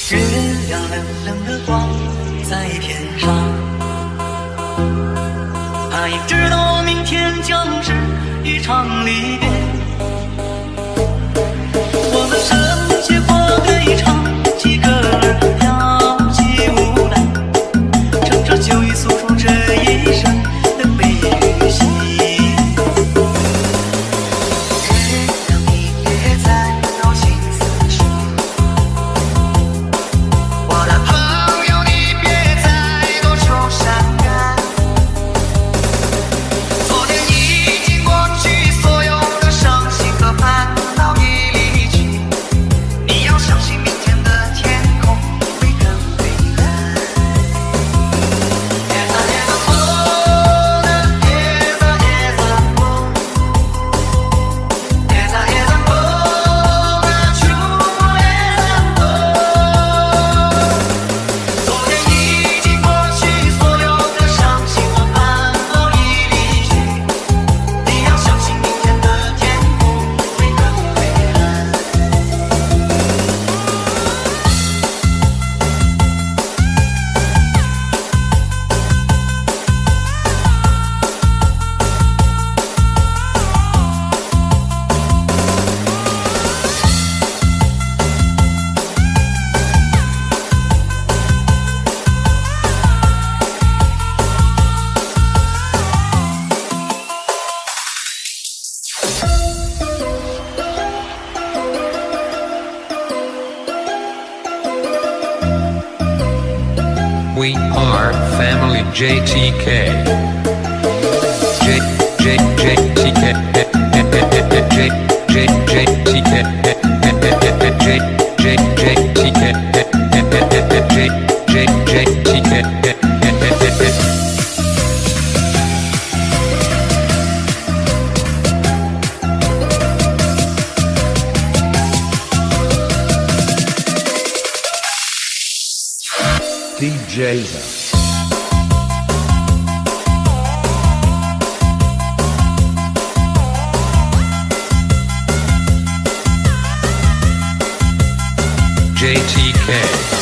月亮冷冷的挂在天上，它也知道明天将是一场离别。我们生结花对唱，几个人跳起舞来，唱着酒意诉说这一生的悲与喜。月亮你别再闹心思事，我的朋友你别再多愁善感。昨天已经过去，所有的伤心和烦恼已离去，你要相信明天的天空会更蔚蓝。夜色夜色风，夜色夜色风，夜色夜色风，秋夜色风。昨天已经过去，所有的伤心和烦恼已离去，你要相信明天的天空会更蔚蓝。 We are family JTK. J J JTK. J J JTK. J J JTK. J J JTK. DJs. JTK.